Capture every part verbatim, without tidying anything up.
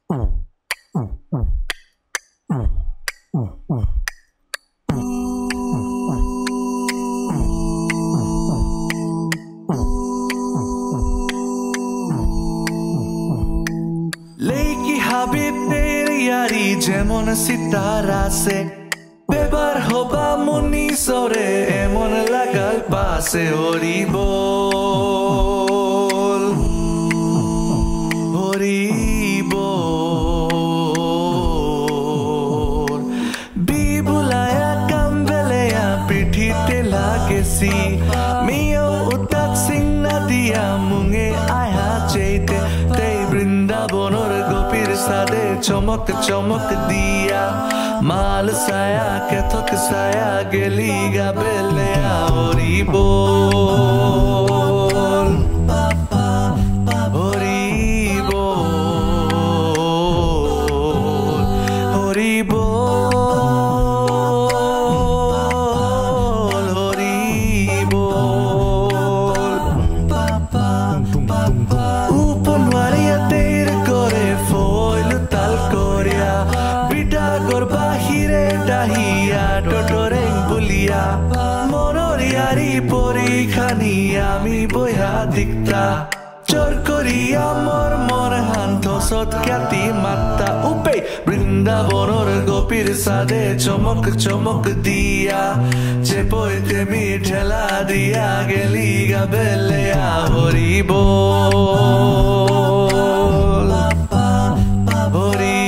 लेकी हाबिब तेरी यारी जेमन सितारा से बेबार होबा मुनी सोरे एमन लागाल पासे हरि बोल हरि बोल बिबुलाया काम्बेलेया पिठीते लागेसी मियो उतात सिंगना दिया मुंगे आया चेते ते বৃন্দাবনের গোপীর সাদে চমক চমক দিয়া মাল সায়া কেথক সায়া গেলি গা বেলেয়া হরি বল হরি বল হরি বল হরি বল উপন মারিয়াতে বাহিরে ডাহিয়া টোটরেং বুলিয়া মনর ইয়ারি পরীখানি আমি বইয়া দিকতা চোর করিয়া মর মর হান্ত সৎ খ্যাতি মাত্তা উপে বৃন্দাবনর গোপীর সাদে চমক চমক দিয়া যে পইতে মি ঠেলা দিয়া গেলি গা বেলেয়া হরি বল হরি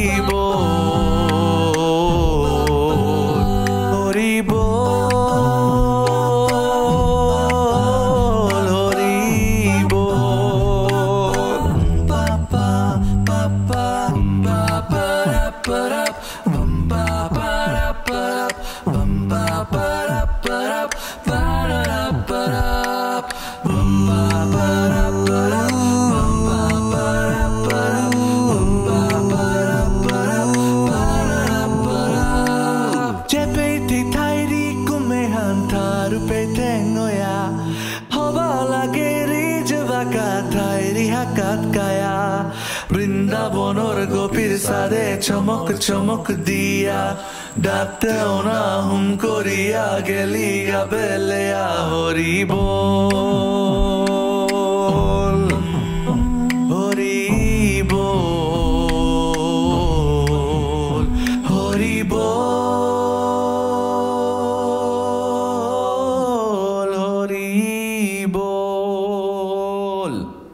বৃন্দাবনর গোপীর সাদে চমক চমক দিয়া ডাকতেও না হুম করিয়া গেলি গা বেলেয়া হরি বল হরি বল হরি বল হরি বল।